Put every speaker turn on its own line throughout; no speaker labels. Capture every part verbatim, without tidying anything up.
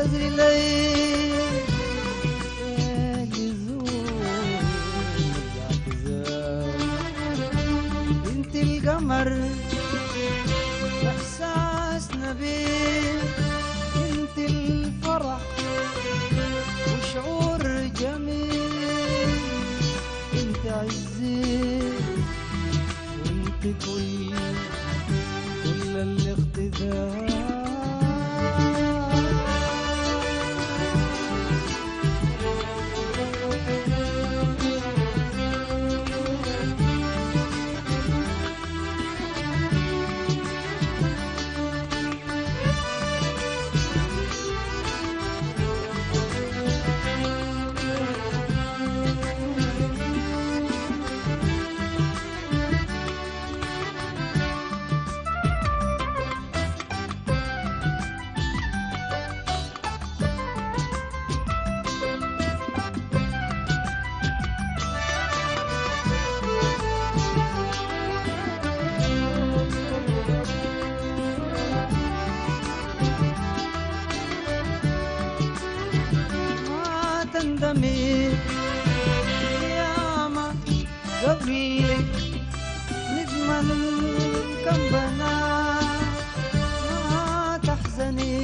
عذر الليل يزور الاعتذار، انت القمر احساسنا بيك، انت الفرح وشعور جميل، انت عزي وانت كل كل الاقتدار. تندمي ياما قبلك ندمن كم بنا، ما تحزني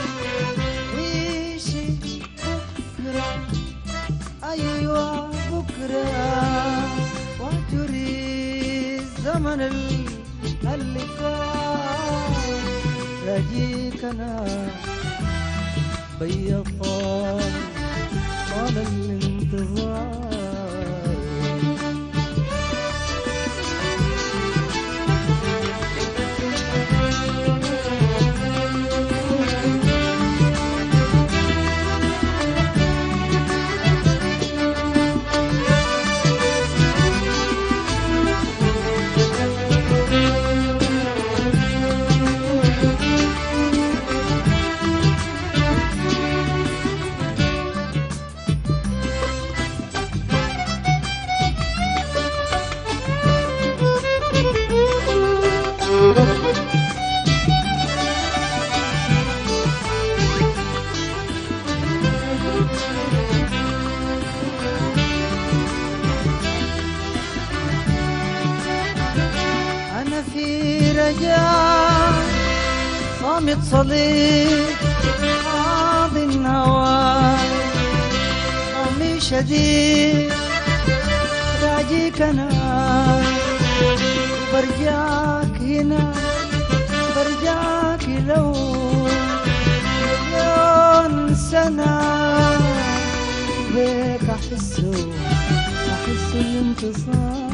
عيشي بكرة، أيوة بكرة، واعتري الزمن اللي فات، راجيك أنا بيا طال طال الانتظار. أنا في رجاء صامت صليب قاضي الهوى، صامي شديد راجيك أنا، برجاك هنا برجاك لو مليون سنة، بيك أحسه أحس الانتصار.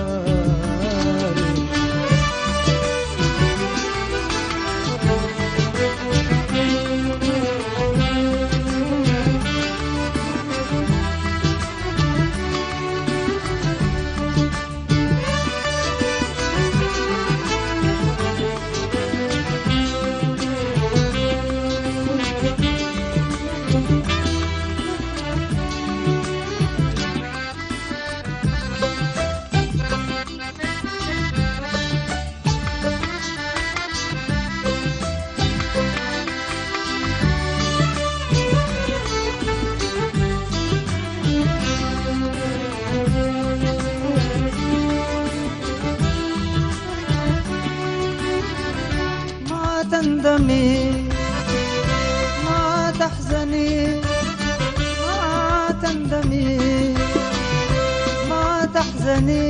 تندمي ما تحزني، ما تندمي ما تحزني،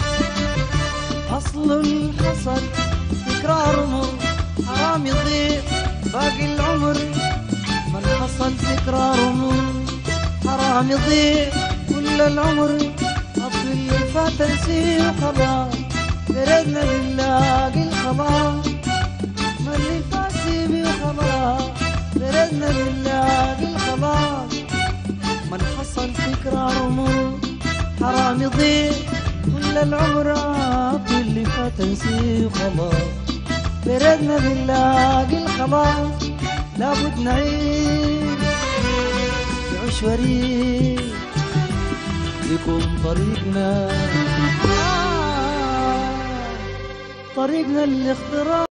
أصل الحسد تكرار مر حرام يضيع باقي العمر، من حصل تكرار مر حرام يضيع كل العمر، أصل اللي فات نسيه خلاص، بردنا بنلاقي الخلاص، ما اللي فاتي بيه خلاص، بردنا بنلاقي الخلاص، من حصل تكرار مر حرام يضيع كل العمر، أصل اللي فات نسيه خلاص، بردنا بنلاقي الخلاص، لابد نعيش بعيش وريد يكون طريقنا آه طريقنا الاختراع.